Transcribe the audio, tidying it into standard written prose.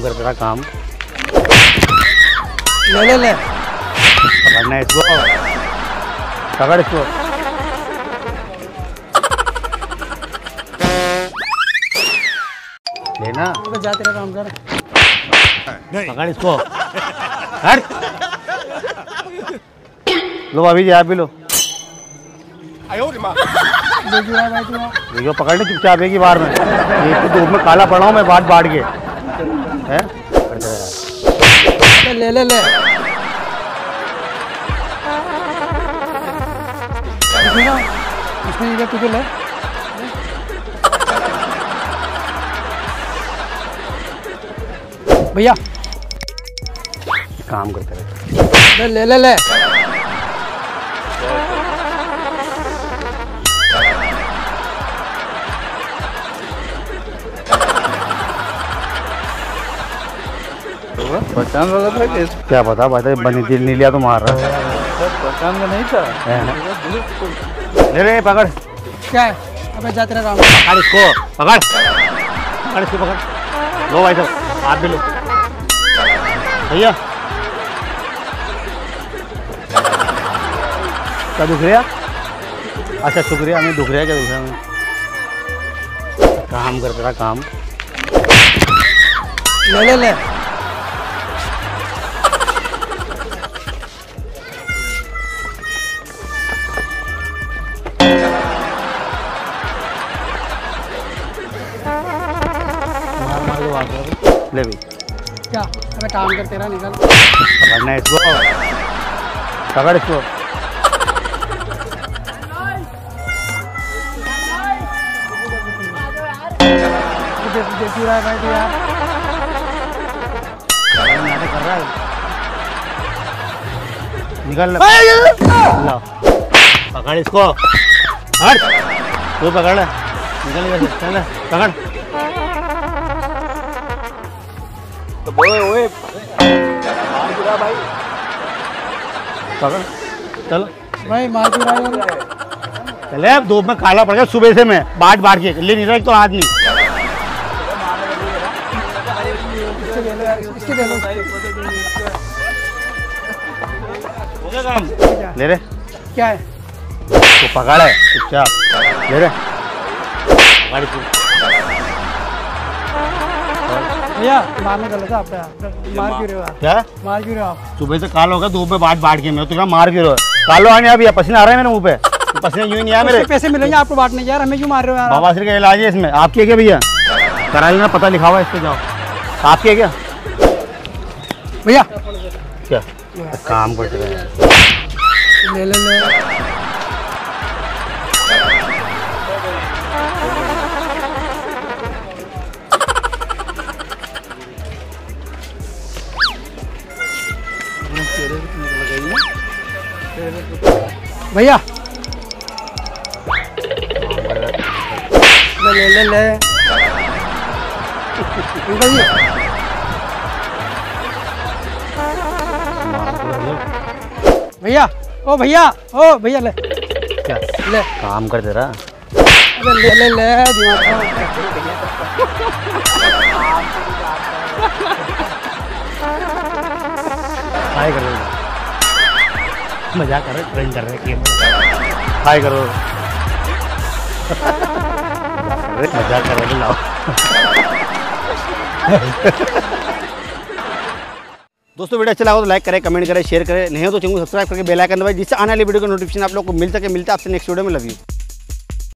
कर तेरा काम। ले ले ले पकड़ना है इसको, पकड़ इसको। लेना, तो जा तेरा काम कर। पकड़ इसको, हट। लो भाभी जी, आप भी लो। देखिए भाई तू देखो पकड़ने चुपचाप है कि बाहर में, एक तो धूप में काला पड़ा हूँ मैं बांट बांट के हैं। ले ले ले इसमें तुझे ले भैया, काम करते रहे। ले ले ले पहचान वाला था कि क्या पता भाई, बनी दिल नहीं लिया तो मार रहा है। पहचान का नहीं था। ले ले पकड़। क्या है? अबे जा तेरा काम। पकड़ इसको, पकड़ पकड़ इसको, पकड़। लो भाई साहब, आप भी लो भैया। क्या दुख रहा? अच्छा शुक्रिया, हमें दुख रहा है। क्या दुख रहा है? काम कर तेरा काम। ले ले ले ले भी क्या? अबे काम कर तेरा, निकल। पकड़ना है इसको, पकड़ इसको। देखी रहा है भाई तू यार, नाटक कर रहा है। निकल लो, पकड़ इसको, हट। तू पकड़ ले, निकल इधर से, चल पकड़। तो ओए मार गिरा भाई। पकड़ चलो भाई मार क्यों रहा है? चले, अब धूप में काला पड़ गया सुबह से मैं बांट बांट के, ले नहीं रहा एक तो आदमी। इसके दे लो। हो गया काम? ले रे, क्या है? तो पकड़ है चुपचाप, ले रे पकड़ इसको। भैया मारने गलत है आपका, मार क्यों रहे हो आप? क्या मार क्यों रहे हो आप? सुबह से काल होगा धूप में बांट बांट के, मैं तो क्या मार क्यों रहा है? कालो आने अभी पसीना आ रहा है मेरे मुंह पे, तो पसीना यूं ही नहीं आया मेरे। पैसे मिलेंगे आपको बांटने, यार हमें क्यों मार रहे हो यार? बवासीर का इलाज है इसमें। आपकी है क्या भैया? करा लेना, पता लिखा हुआ है इस पे, जाओ। आपकी है क्या भैया? क्या काम करते रहे? ले ले ले भैया, ले ले ले भैया, ओ भैया, ओ भैया ले क्या ले काम करते रहा? अबे ले ले ले दिमाग हाय करो, मजाक कर रहे, ट्रेन कर रहे गेम में। हाय करो, मजाक कर रहे, लाओ। दोस्तों वीडियो अच्छा लगा तो लाइक करें, कमेंट करें, शेयर करें, नहीं हो तो चैनल को सब्सक्राइब करके बेल आइकन दबाएं, जिससे आने वाली वीडियो का नोटिफिकेशन आप लोग को मिल सके। मिलता है आपसे नेक्स्ट वीडियो में। Love you.